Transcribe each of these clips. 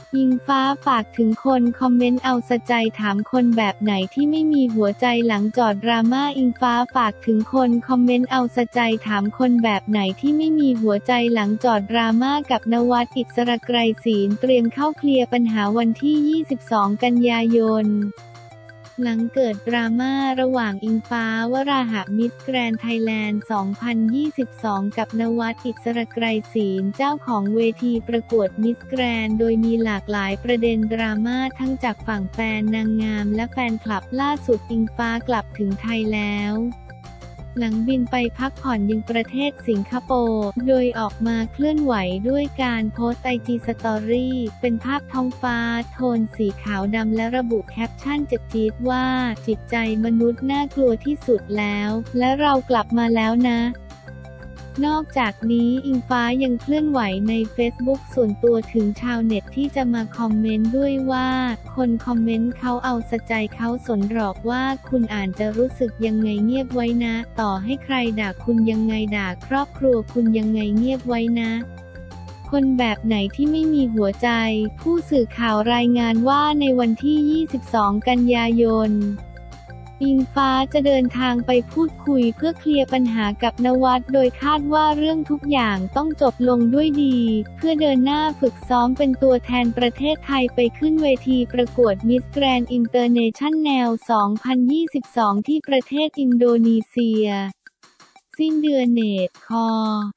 อิงฟ้าฝากถึงคนคอมเมนต์เอาสะใจถามคนแบบไหนที่ไม่มีหัวใจหลังจอดดราม่าอิงฟ้าฝากถึงคนคอมเมนต์เอาสะใจถามคนแบบไหนที่ไม่มีหัวใจหลังจอดดราม่ากับนวัด อิสรไกรศีลเตรียมเข้าเคลียร์ปัญหาวันที่ 22 กันยายนหลังเกิดดราม่าระหว่างอิงฟ้าวราหะมิสแกรนด์ไทยแลนด์ 2022 กับนวัด อิสรไกรศีลเจ้าของเวทีประกวดมิสแกรนด์โดยมีหลากหลายประเด็นดราม่าทั้งจากฝั่งแฟนนางงามและแฟนคลับล่าสุดอิงฟ้ากลับถึงไทยแล้วหลังบินไปพักผ่อนยังประเทศสิงคโปร์โดยออกมาเคลื่อนไหวด้วยการโพสต์ IG Story เป็นภาพท้องฟ้าโทนสีขาวดำและระบุแคปชั่นเจ็บจี๊ดว่าจิตใจมนุษย์น่ากลัวที่สุดแล้วและเรากลับมาแล้วนะนอกจากนี้อิงฟ้ายังเคลื่อนไหวในเฟซบุ๊กส่วนตัวถึงชาวเน็ตที่จะมาคอมเมนต์ด้วยว่าคนคอมเมนต์เขาเอาสะใจเขาสนหรอกว่าคุณอ่านจะรู้สึกยังไงเงียบไว้นะต่อให้ใครด่าคุณยังไงด่าครอบครัวคุณยังไงเงียบไว้นะคนแบบไหนที่ไม่มีหัวใจผู้สื่อข่าวรายงานว่าในวันที่ 22 กันยายนอิงฟ้าจะเดินทางไปพูดคุยเพื่อเคลียร์ปัญหากับนวัดโดยคาดว่าเรื่องทุกอย่างต้องจบลงด้วยดีเพื่อเดินหน้าฝึกซ้อมเป็นตัวแทนประเทศไทยไปขึ้นเวทีประกวดมิสแกรนด์อินเตอร์เนชั่นแนล 2022 ที่ประเทศอินโดนีเซียสิ้นเดือนเนตคอ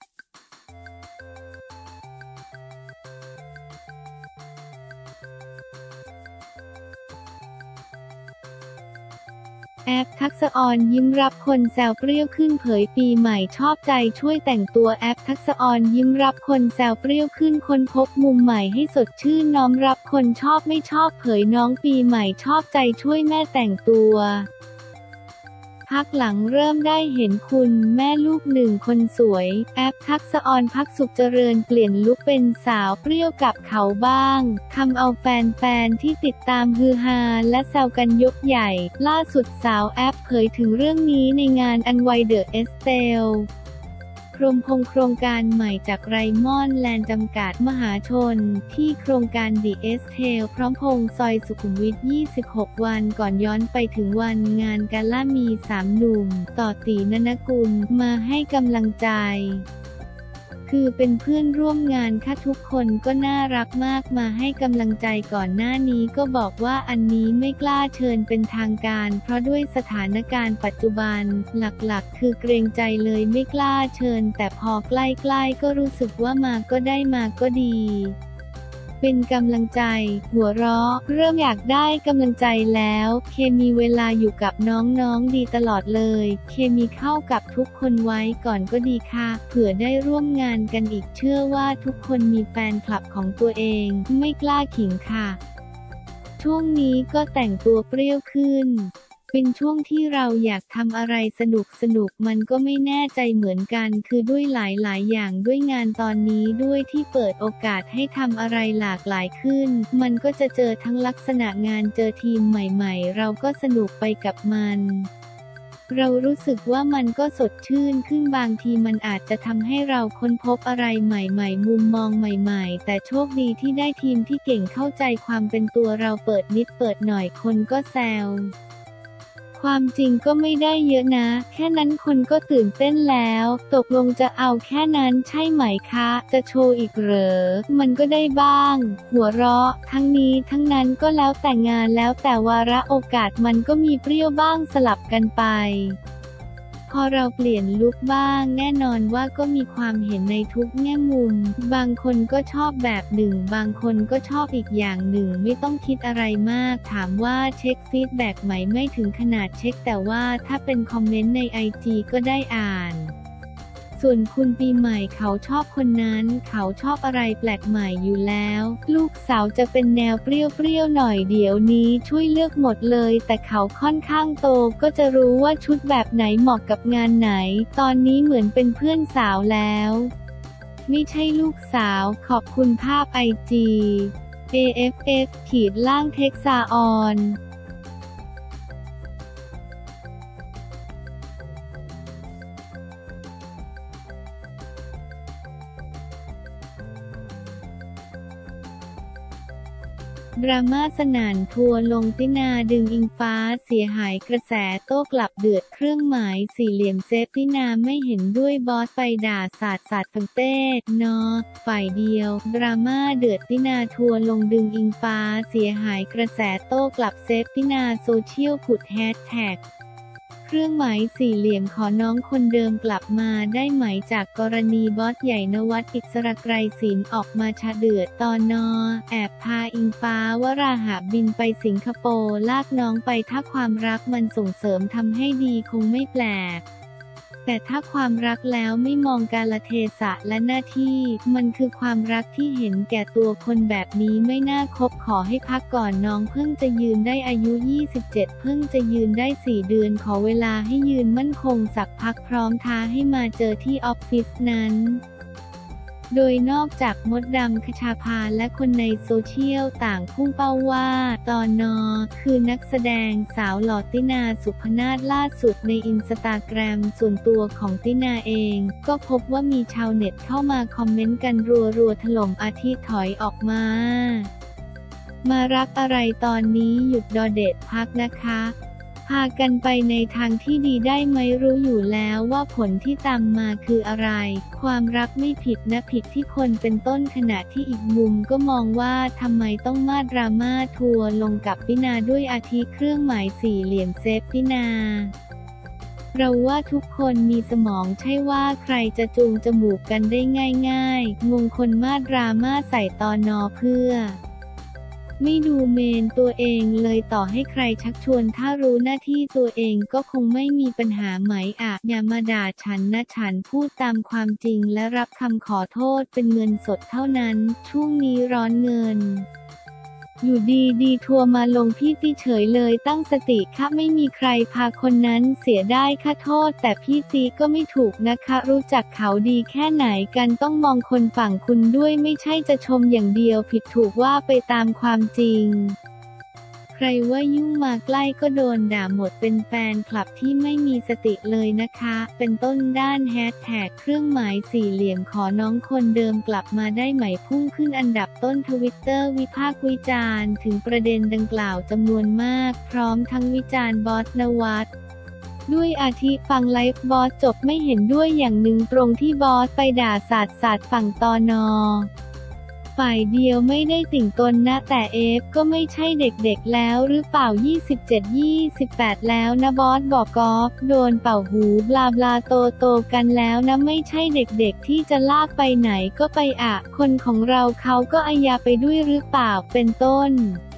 แอปทักษอรยิ้มรับคนแซวเปรี้ยวขึ้นเผยปีใหม่ชอบใจช่วยแต่งตัวแอปทักษอรยิ้มรับคนแซวเปรี้ยวขึ้นค้นพบมุมใหม่ให้สดชื่นน้อมรับคนชอบไม่ชอบเผยน้องปีใหม่ชอบใจช่วยแม่แต่งตัวพักหลังเริ่มได้เห็นคุณแม่ลูกหนึ่งคนสวยแอปทักษอรพักสุขเจริญเปลี่ยนลุคเป็นสาวเปรี้ยวกับเขาบ้างทำเอาแฟนๆที่ติดตามฮือฮาและแซวกันยกใหญ่ล่าสุดสาวแอปเผยถึงเรื่องนี้ในงานอันไวเดอะเอสเตลโครงการใหม่จากไรมอนด์แลนด์จำกัดมหาชนที่โครงการดีเอสเทลพร้อมพงษ์ซอยสุขุมวิท 26 วันก่อนย้อนไปถึงวันงานกาล่ามี3 หนุ่มต่อ ตี ณณกุลมาให้กำลังใจคือเป็นเพื่อนร่วมงานค่ะทุกคนก็น่ารักมากมาให้กำลังใจก่อนหน้านี้ก็บอกว่าอันนี้ไม่กล้าเชิญเป็นทางการเพราะด้วยสถานการณ์ปัจจุบันหลักๆคือเกรงใจเลยไม่กล้าเชิญแต่พอใกล้ๆก็รู้สึกว่ามาก็ได้มาก็ดีเป็นกำลังใจหัวเราะเริ่มอยากได้กำลังใจแล้วเคมีเวลาอยู่กับน้องๆดีตลอดเลยเคมีเข้ากับทุกคนไว้ก่อนก็ดีค่ะเผื่อได้ร่วมงานกันอีกเชื่อว่าทุกคนมีแฟนคลับของตัวเองไม่กล้าขิงค่ะช่วงนี้ก็แต่งตัวเปรี้ยวขึ้นเป็นช่วงที่เราอยากทำอะไรสนุกมันก็ไม่แน่ใจเหมือนกันคือด้วยหลายอย่างด้วยงานตอนนี้ด้วยที่เปิดโอกาสให้ทำอะไรหลากหลายขึ้นมันก็จะเจอทั้งลักษณะงานเจอทีมใหม่ๆเราก็สนุกไปกับมันเรารู้สึกว่ามันก็สดชื่นขึ้นบางทีมันอาจจะทำให้เราค้นพบอะไรใหม่ๆมุมมองใหม่ๆแต่โชคดีที่ได้ทีมที่เก่งเข้าใจความเป็นตัวเราเปิดนิดเปิดหน่อยคนก็แซวความจริงก็ไม่ได้เยอะนะแค่นั้นคนก็ตื่นเต้นแล้วตกลงจะเอาแค่นั้นใช่ไหมคะจะโชว์อีกเหรอมันก็ได้บ้างหัวเราะทั้งนี้ทั้งนั้นก็แล้วแต่งานแล้วแต่วาระโอกาสมันก็มีเปรี้ยวบ้างสลับกันไปพอเราเปลี่ยนลุคบ้างแน่นอนว่าก็มีความเห็นในทุกแง่มุมบางคนก็ชอบแบบหนึ่งบางคนก็ชอบอีกอย่างหนึ่งไม่ต้องคิดอะไรมากถามว่าเช็คฟีดแบ็กไหมไม่ถึงขนาดเช็คแต่ว่าถ้าเป็นคอมเมนต์ใน IG ก็ได้อ่านส่วนคุณปีใหม่เขาชอบคนนั้นเขาชอบอะไรแปลกใหม่อยู่แล้วลูกสาวจะเป็นแนวเปรี้ยวๆหน่อยเดี๋ยวนี้ช่วยเลือกหมดเลยแต่เขาค่อนข้างโตก็จะรู้ว่าชุดแบบไหนเหมาะกับงานไหนตอนนี้เหมือนเป็นเพื่อนสาวแล้วไม่ใช่ลูกสาวขอบคุณภาพ IG AFS_ เท็กซาออนดราม่าสนั่นทัวร์ลงตินาดึงอิงฟ้าเสียหายกระแสโต้กลับเดือดเครื่องหมายสี่เหลี่ยมเซฟตินาไม่เห็นด้วยบอสไปด่าสาดฟังเต้นอฝ่ายเดียวดราม่าเดือดตินาทัวร์ลงดึงอิงฟ้าเสียหายกระแสโต้กลับเซฟตินาโซเชียลผุดแฮชแท็กเครื่องหมายสี่เหลี่ยมขอน้องคนเดิมกลับมาได้ไหมจากกรณีบอสใหญ่นวัดอิสระไกรศิลป์ออกมาชะเดือดตอนนอแอบพาอิงฟ้าวราหะบินไปสิงคโปร์ลากน้องไปถ้าความรักมันส่งเสริมทำให้ดีคงไม่แปลกแต่ถ้าความรักแล้วไม่มองกาลเทศะและหน้าที่มันคือความรักที่เห็นแก่ตัวคนแบบนี้ไม่น่าคบขอให้พักก่อนน้องเพิ่งจะยืนได้อายุ 27 เพิ่งจะยืนได้ 4 เดือนขอเวลาให้ยืนมั่นคงสักพักพร้อมท้าให้มาเจอที่ออฟฟิศนั้นโดยนอกจากมดดำคชาภาและคนในโซเชียลต่างพุ่งเป้าว่าตนคือนักแสดงสาวหล่อตินาสุพนาถล่าสุดในอินสตาแกรมส่วนตัวของตินาเองก็พบว่ามีชาวเน็ตเข้ามาคอมเมนต์กันรัวถล่มอาทิถอยออกมารักอะไรตอนนี้หยุดดอเด็ดพักนะคะพากันไปในทางที่ดีได้ไหมรู้อยู่แล้วว่าผลที่ตามมาคืออะไรความรักไม่ผิดนะผิดที่คนเป็นต้นขณะที่อีกมุมก็มองว่าทำไมต้องมาดราม่าทัวร์ลงกับตินาด้วยอาทิเครื่องหมายสี่เหลี่ยมเซฟตินาเราว่าทุกคนมีสมองใช่ว่าใครจะจูงจมูกกันได้ง่ายๆงงคนมาดราม่าใส่ตนเพื่อไม่ดูเมนตัวเองเลยต่อให้ใครชักชวนถ้ารู้หน้าที่ตัวเองก็คงไม่มีปัญหาไหมอะอย่ามาด่าฉันนะฉันพูดตามความจริงและรับคำขอโทษเป็นเงินสดเท่านั้นช่วงนี้ร้อนเงินอยู่ดีทัวร์มาลงพี่ติเฉยเลยตั้งสติค่ะไม่มีใครพาคนนั้นเสียได้ค่ะโทษแต่พี่ติก็ไม่ถูกนะคะรู้จักเขาดีแค่ไหนกันต้องมองคนฝั่งคุณด้วยไม่ใช่จะชมอย่างเดียวผิดถูกว่าไปตามความจริงใครว่ายุ่งมาใกล้ก็โดนด่าหมดเป็นแฟนคลับที่ไม่มีสติเลยนะคะเป็นต้นด้านแฮชแท็กเครื่องหมายสี่เหลี่ยมขอน้องคนเดิมกลับมาได้ไหมพุ่งขึ้นอันดับต้นทวิตเตอร์วิพากษ์วิจารณ์ถึงประเด็นดังกล่าวจำนวนมากพร้อมทั้งวิจารณ์บอสนวัดด้วยอาทิฟังไลฟ์บอสจบไม่เห็นด้วยอย่างหนึ่งตรงที่บอสไปด่าสาดฝั่งตนฝ่ายเดียวไม่ได้ติ่งตนนะแต่เอฟก็ไม่ใช่เด็กๆแล้วหรือเปล่า27-28แล้วนะบอสบอกกอล์ฟโดนเป่าหูบลาบลาโตกันแล้วนะไม่ใช่เด็กๆที่จะลากไปไหนก็ไปอะคนของเราเขาก็อาญาไปด้วยหรือเปล่าเป็นต้น